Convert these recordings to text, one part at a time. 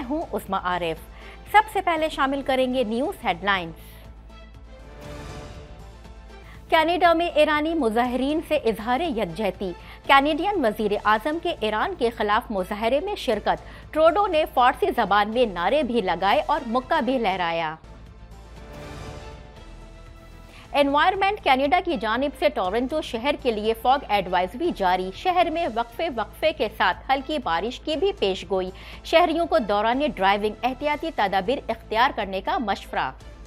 हूं उस्मा आरिफ। सबसे पहले शामिल करेंगे न्यूज़ हेडलाइंस। कनाडा में ईरानी मुजाहिरीन से इजहार यकजहती। कैनेडियन वजीर आजम के ईरान के खिलाफ मुजाहरे में शिरकत। ट्रूडो ने फारसी जबान में नारे भी लगाए और मुक्का भी लहराया। एनवायरमेंट कनाडा की जानिब से टोरंटो शहर के लिए फॉग एडवाइजरी जारी। शहर में वक्फे के साथ हल्की बारिश की भी पेशगोई। शहरियों को दौरान ड्राइविंग एहतियाती तदाबीर इख्तियार करने का मशवरा।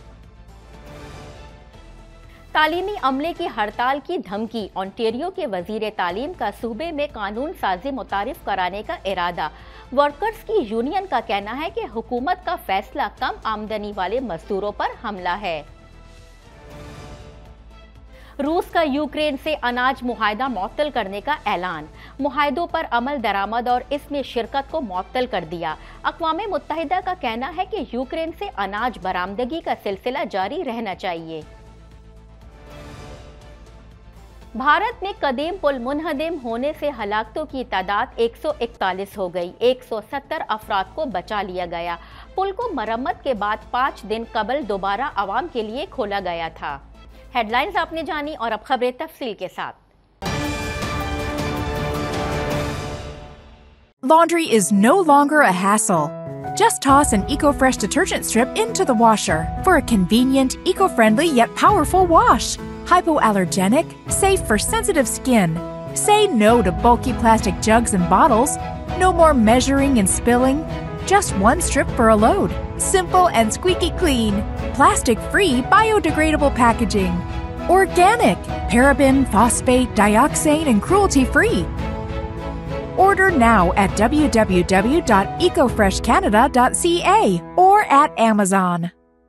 तालीमी अमले की हड़ताल की धमकी। ओंटारियो के वजीर तालीम का सूबे में कानून साजी मुतारिफ कराने का इरादा। वर्कर्स की यूनियन का कहना है कि हुकूमत का फैसला कम आमदनी वाले मजदूरों पर हमला है। रूस का यूक्रेन से अनाज मुआहदा मुअत्तल करने का ऐलान। मुआहदों पर अमल दरामद और इसमें शिरकत को मुअत्तल कर दिया। अक़वाम मुत्तहिदा का कहना है कि यूक्रेन से अनाज बरामदगी का सिलसिला जारी रहना चाहिए। भारत में कदीम पुल मुनहदम होने से हलाकतों की तादाद 141 हो गई। 170 अफराद को बचा लिया गया। पुल को मरम्मत के बाद 5 दिन कबल दोबारा आवाम के लिए खोला गया था। हेडलाइंस आपने जानी और अब खबरें तफसील के साथ। Laundry is no longer a hassle. Just toss an EcoFresh detergent strip into the washer for a convenient, eco-friendly yet powerful wash. Hypoallergenic, safe for sensitive skin. Say no to bulky plastic jugs and bottles. No more measuring and spilling. Just one strip for a load. Simple and squeaky clean. Plastic-free, biodegradable packaging. Organic, paraben, phosphate, dioxane, and cruelty-free. Order now at www.ecofreshcanada.ca or at Amazon.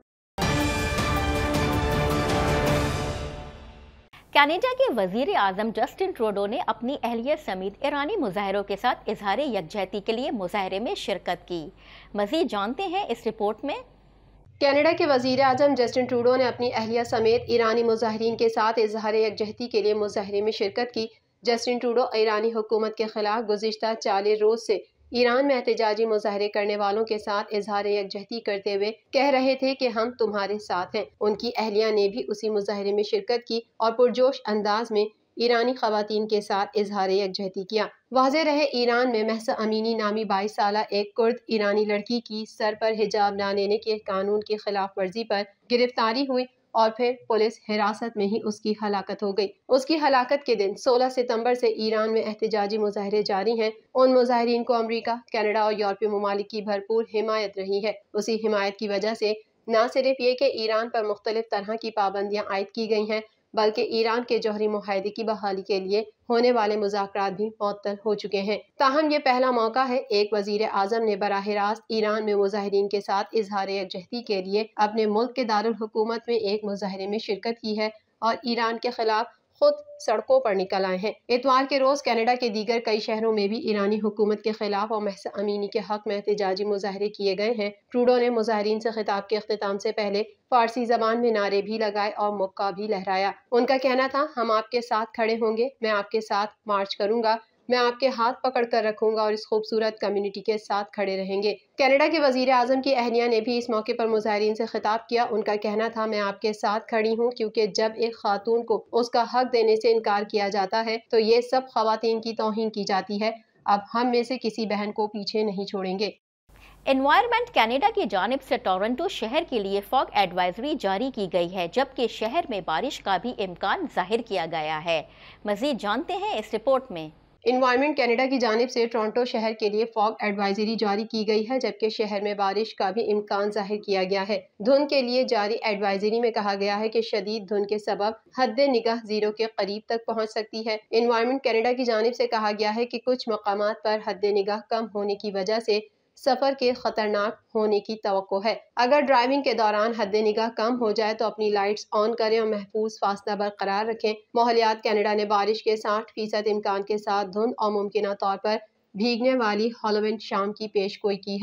Canada के वजीर आजम Justin Trudeau ने अपनी अहलियत समेत ईरानी मुजाहिरों के साथ इजहार यकजहती के लिए मुजाहरे में शिरकत की। मज़ीद जानते हैं इस रिपोर्ट में। कनाडा के वजीर आजम जस्टिन ट्रूडो ने अपनी अहलिया समेत ईरानी मुजाहिरीन के साथ इजहार यकजहती के लिए मुजाहरे में शिरकत की। जस्टिन ट्रूडो ईरानी हुकूमत के खिलाफ गुज़िश्ता 40 रोज से ईरान में एहतजाजी मुजाहरे करने वालों के साथ इजहार यकजहती करते हुए कह रहे थे कि हम तुम्हारे साथ हैं। उनकी अहलिया ने भी उसी मुजाहरे में शिरकत की और पुरजोश अंदाज में ईरानी खवातीन के साथ इजहार यकजहती किया। वाज़ेह रहे, ईरान में महसा अमीनी नामी 22 साला एक कुर्द ईरानी लड़की की सर पर हिजाब न लेने के कानून की खिलाफ वर्जी पर गिरफ्तारी हुई और फिर पुलिस हिरासत में ही उसकी हलाकत हो गई। उसकी हलाकत के दिन 16 सितंबर से ईरान में एहतजाजी मुजाहरे जारी हैं। उन मुजाहिरीन को अमेरिका, कनाडा और यूरोपीय ममालिक की भरपूर हिमायत रही है। उसी हिमायत की वजह से न सिर्फ ये कि ईरान पर मुख्तलिफ तरह की पाबंदियाँ आयद की गई हैं, बल्कि ईरान के जौहरी मुआहदे की बहाली के लिए होने वाले मुज़ाकरात भी मुअत्तल हो चुके हैं। ताहम ये पहला मौका है एक वजीर आजम ने बराह रास्त ईरान में मुजाहिरीन के साथ इजहार यकजहती के लिए अपने मुल्क के दारुल हुकूमत में एक मुजाहरे में शिरकत की है और ईरान के खिलाफ खुद सड़कों पर निकल आए हैं। इतवार के रोज कनाडा के दीगर कई शहरों में भी ईरानी हुकूमत के खिलाफ और महसा अमीनी के हक में एहतजाजी मुजाहरे किए गए हैं। ट्रूडो ने मुजाहिरीन से खिताब के अख्तिताम से पहले फारसी जबान में नारे भी लगाए और मुक्का भी लहराया। उनका कहना था, हम आपके साथ खड़े होंगे, मैं आपके साथ मार्च करूंगा, मैं आपके हाथ पकड़ कर रखूंगा और इस खूबसूरत कम्युनिटी के साथ खड़े रहेंगे। कनाडा के वजीर आजम की अहलिया ने भी इस मौके पर मुजाहिरीन से खिताब किया। उनका कहना था, मैं आपके साथ खड़ी हूँ, क्योंकि जब एक खातून को उसका हक देने से इनकार किया जाता है तो ये सब खवातीन की तौहीन की जाती है। अब हम में से किसी बहन को पीछे नहीं छोड़ेंगे। एनवायरमेंट कनाडा की जानिब से टोरंटो शहर के लिए फॉग एडवाइजरी जारी की गई है, जबकि शहर में बारिश का भी इम्कान जाहिर किया गया है। मजीद जानते हैं इस रिपोर्ट में। एनवायरमेंट कनाडा की जानिब से टोरंटो शहर के लिए फॉग एडवाइजरी जारी की गई है, जबकि शहर में बारिश का भी इम्कान जाहिर किया गया है। धुंध के लिए जारी एडवाइजरी में कहा गया है कि शदीद धुंध के सबब हद निगाह जीरो के करीब तक पहुंच सकती है। एनवायरमेंट कनाडा की जानिब से कहा गया है कि कुछ मकामात पर हद निगाह कम होने की वजह से सफर के खतरनाक होने की तवक्को है। अगर ड्राइविंग के दौरान हद निगाह कम हो जाए तो अपनी लाइट्स ऑन करें और महफूज फासला बरकरार रखें। माहौलियात कनाडा ने बारिश के 60% इम्कान के साथ धुंध और मुमकिन तौर पर भीगने वाली हॉलोविन शाम की पेशगोई की है।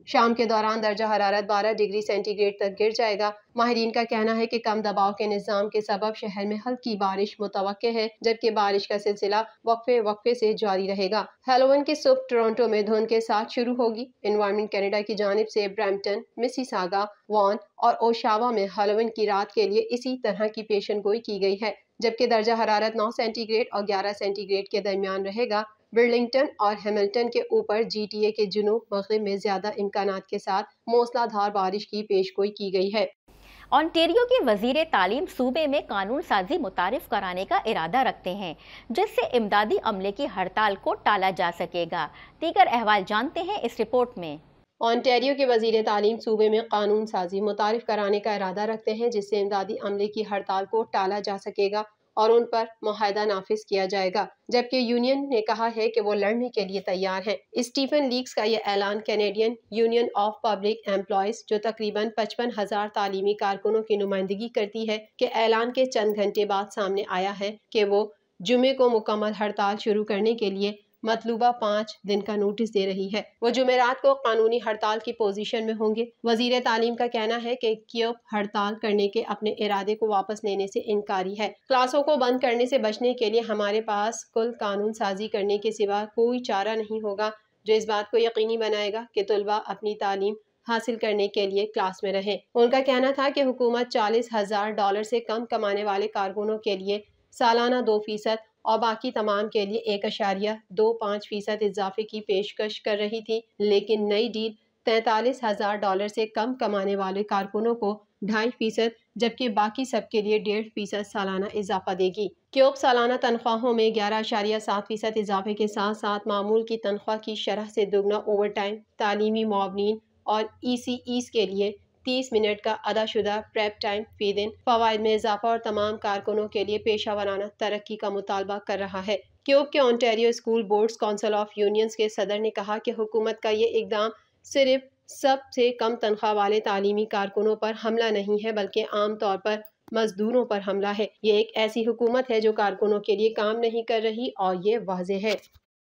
شام کے دوران درجہ حرارت 12 ڈگری سینٹی گریڈ تک گر جائے گا۔ ماہرین کا کہنا ہے کہ کم دباؤ کے نظام کے سبب شہر میں ہلکی بارش متوقع ہے، جبکہ بارش کا سلسلہ وقفے وقفے سے جاری رہے گا۔ ہیلووین کی صبح ٹورنٹو میں دھند کے ساتھ شروع ہوگی۔ انوائرنمنٹ کینیڈا کی جانب سے برمپٹن، مسیساگا، وان اور اوشاوا میں ہیلووین کی رات کے لیے اسی طرح کی پیشن گوئی کی گئی ہے، جبکہ درجہ حرارت 9 سینٹی گریڈ اور 11 سینٹی گریڈ کے درمیان رہے گا۔ برلنگٹن اور ہیملٹن کے اوپر جی ٹی اے کے جنوب مغرب میں زیادہ امکانات کے ساتھ موسلا دھار بارش کی پیش گوئی کی گئی ہے۔ اونٹیریو کے وزیر تعلیم صوبے میں قانون سازی متعارف کرانے کا ارادہ رکھتے ہیں، جس سے امدادی عملے کی ہڑتال کو ٹالا جا سکے گا۔ دیگر احوال جانتے ہیں اس رپورٹ میں۔ اونٹیریو کے وزیر تعلیم صوبے میں قانون سازی متعارف کرانے کا ارادہ رکھتے ہیں، جس سے امدادی عملے کی ہڑتال کو ٹالا جا سکے گا اور ان پر معاہدہ نافذ کیا جائے گا، جبکہ یونین نے کہا ہے کہ وہ لڑنے کے لیے تیار ہیں۔ اسٹیفن لیکس کا یہ اعلان Canadian Union of Public Employees, جو تقریباً 55,000 تعلیمی کارکنوں کی نمائندگی کرتی ہے، کے اعلان کے چند گھنٹے بعد سامنے آیا ہے کہ وہ جمعے کو مکمل ہڑتال شروع کرنے کے لیے مطلوبہ 5 دن کا نوٹس دے رہی ہے۔ وہ جمعرات کو قانونی ہڑتال کی پوزیشن میں ہوں گے۔ وزیر تعلیم کا کہنا ہے کہ کیوب ہڑتال کرنے کے اپنے ارادے کو واپس لینے سے انکاری ہے۔ کلاسوں کو بند کرنے سے بچنے کے لیے ہمارے پاس کل قانون سازی کرنے کے سوا کوئی چارہ نہیں ہوگا، جو اس بات کو یقینی بنائے گا کہ طلباء اپنی تعلیم حاصل کرنے کے لیے کلاس میں رہیں۔ ان کا کہنا تھا کہ حکومت $40,000 سے کم کمانے والے کارکنوں کے لیے سالانہ 2% اور باقی تمام کے لیے 1.25% اضافے کی پیشکش کر رہی تھی، لیکن نئی ڈیل $43,000 سے کم کمانے والے کارکنوں کو 2.5%، جبکہ باقی سب کے لیے 1.5% سالانہ اضافہ دے گی۔ کیوب سالانہ تنخواہوں میں 11.7% اضافے کے ساتھ ساتھ معمول کی تنخواہ کی شرح سے دگنا اوور ٹائم، تعلیمی معاونین اور ای سی ایز کے لیے 30 منٹ کا ادا شدہ پریپ ٹائم فی دن، فوائد میں اضافہ اور تمام کارکنوں کے لیے پیشہ ورانہ ترقی کا مطالبہ کر رہا ہے۔ کیوب کے Ontario School Boards Council of Unions کے صدر نے کہا کہ حکومت کا یہ اقدام صرف سب سے کم تنخواہ والے تعلیمی کارکنوں پر حملہ نہیں ہے، بلکہ عام طور پر مزدوروں پر حملہ ہے۔ یہ ایک ایسی حکومت ہے جو کارکنوں کے لیے کام نہیں کر رہی، اور یہ واضح ہے۔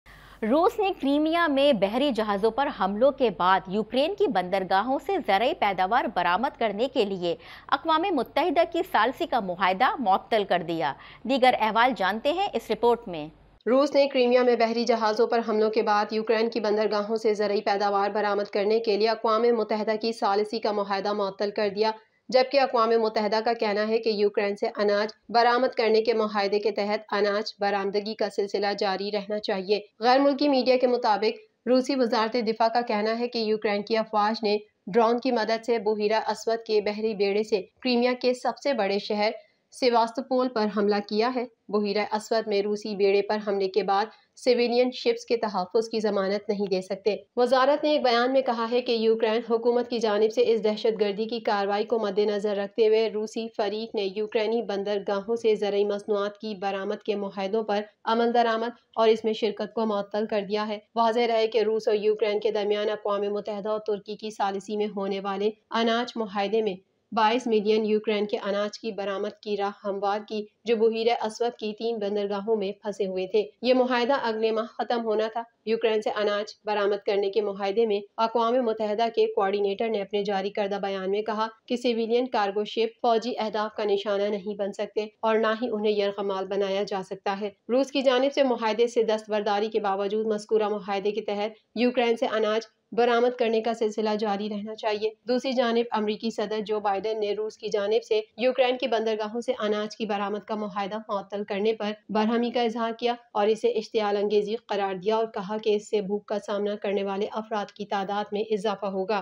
روس نے کریمیا میں بحری جہازوں پر حملوں کے بعد یوکرین کی بندرگاہوں سے زرعی پیداوار برآمد کرنے کے لیے اقوام متحدہ کی ثالثی کا معاہدہ معطل کر دیا۔ دیگر احوال جانتے ہیں اس رپورٹ میں۔ روس نے کریمیا میں بحری جہازوں پر حملوں کے بعد یوکرین کی بندرگاہوں سے زرعی پیداوار برآمد کرنے کے لیے اقوام متحدہ کی ثالثی کا معاہدہ معطل کر دیا، جبکہ اقوام متحدہ کا کہنا ہے کہ یوکرین سے اناج برآمد کرنے کے معاہدے کے تحت اناج برآمدگی کا سلسلہ جاری رہنا چاہیے۔ غیر ملکی میڈیا کے مطابق روسی وزارت دفاع کا کہنا ہے کہ یوکرین کی افواج نے ڈرون کی مدد سے بحیرہ اسود کے بحری بیڑے سے کریمیا کے سب سے بڑے شہر سیواستوپول پر حملہ کیا ہے۔ بحیرہ اسود میں روسی بیڑے پر حملے کے بعد سویلین شپس کے تحفظ کی ضمانت نہیں دے سکتے۔ وزارت نے ایک بیان میں کہا ہے کہ یوکرین حکومت کی جانب سے اس دہشت گردی کی کارروائی کو مد نظر رکھتے ہوئے روسی فریق نے یوکرینی بندرگاہوں سے زرعی مصنوعات کی برآمد کے معاہدوں پر عمل درآمد اور اس میں شرکت کو معطل کر دیا ہے۔ واضح رہے کہ روس اور یوکرین کے درمیان اقوام متحدہ اور ترکی کی ثالثی میں ہونے والے اناج معاہدے میں 22 ملین یوکرین کے اناج کی برآمد کی راہ ہموار کی، جو بحیرہ اسود کی 3 بندرگاہوں میں پھنسے ہوئے تھے۔ یہ معاہدہ اگلے ماہ ختم ہونا تھا۔ یوکرین سے اناج برآمد کرنے کے معاہدے میں اقوام متحدہ کے کوآرڈینیٹر نے اپنے جاری کردہ بیان میں کہا کہ سویلین کارگو شپ فوجی اہداف کا نشانہ نہیں بن سکتے اور نہ ہی انہیں یرغمال بنایا جا سکتا ہے۔ روس کی جانب سے معاہدے سے دستبرداری کے باوجود مذکورہ معاہدے کے تحت یوکرین سے اناج برآمد کرنے کا سلسلہ جاری رہنا چاہیے۔ دوسری جانب امریکی صدر جو بائیڈن نے روس کی جانب سے یوکرین کی بندرگاہوں سے اناج کی برآمد کا معاہدہ معطل کرنے پر برہمی کا اظہار کیا اور اسے اشتعال انگیزی قرار دیا اور کہا کہ اس سے بھوک کا سامنا کرنے والے افراد کی تعداد میں اضافہ ہوگا۔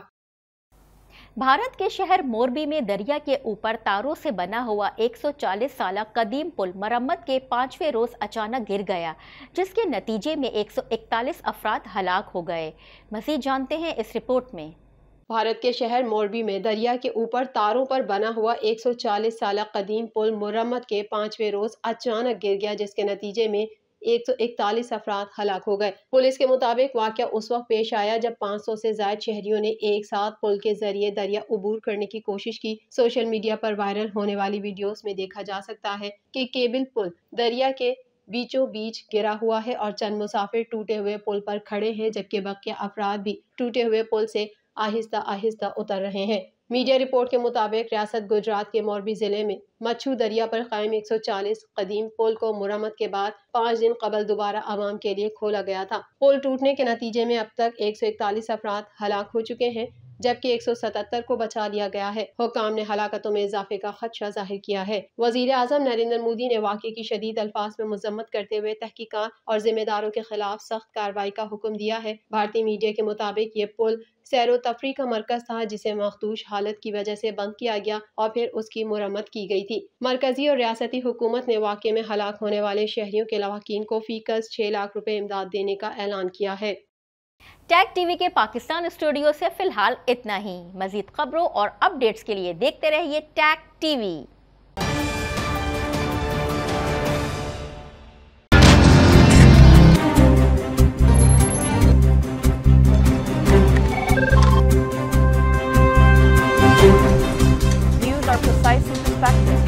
بھارت کے شہر موربی میں دریا کے اوپر تاروں سے بنا ہوا 140 سالہ قدیم پل مرمت کے 5ویں روز اچانک گر گیا، جس کے نتیجے میں 141 افراد ہلاک ہو گئے۔ مزید جانتے ہیں اس رپورٹ میں۔ بھارت کے شہر موربی میں دریا کے اوپر تاروں پر بنا ہوا 140 سالہ قدیم پل مرمت کے 5ویں روز اچانک گر گیا، جس کے نتیجے میں 141 افراد ہلاک ہو گئے۔ پولیس کے مطابق واقعہ اس وقت پیش آیا جب 500 سے زائد شہریوں نے ایک ساتھ پل کے ذریعے دریا عبور کرنے کی کوشش کی۔ سوشل میڈیا پر وائرل ہونے والی ویڈیوز میں دیکھا جا سکتا ہے کہ کیبل پل دریا کے بیچوں بیچ گرا ہوا ہے اور چند مسافر ٹوٹے ہوئے پل پر کھڑے ہیں، جبکہ بقیہ افراد بھی ٹوٹے ہوئے پل سے आहिस्ता आहिस्ता उतर रहे हैं। मीडिया रिपोर्ट के मुताबिक रियासत गुजरात के मोरबी जिले में मच्छू दरिया पर कायम 140 कदीम पुल को मुरम्मत के बाद 5 दिन कबल दोबारा आवाम के लिए खोला गया था। पुल टूटने के नतीजे में अब तक 141 अफराद हलाक हो चुके हैं, जबकि 177 को बचा लिया गया है। हुक्काम ने हलाकतों में इजाफे का खदशा जाहिर किया है। वजीर आजम नरेंद्र मोदी ने वाक़े की शदीद अल्फाज में मजम्मत करते हुए तहकीकात और जिम्मेदारों के खिलाफ सख्त कार्रवाई का हुक्म दिया है। भारतीय मीडिया के मुताबिक ये पुल सैरो तफरी का मरकज था, जिसे मखदूश हालत की वजह से बंद किया गया और फिर उसकी मुरम्मत की गई थी। मरकजी और रियासती हुकूमत ने वाक़े में हलाक होने वाले शहरियों के लवाकीन को फीकस 6 लाख रुपए इमदाद देने का ऐलान किया है। टैग टीवी के पाकिस्तान स्टूडियो से फिलहाल इतना ही। मजीद खबरों और अपडेट्स के लिए देखते रहिए Tag TV. Views are precise and perspective.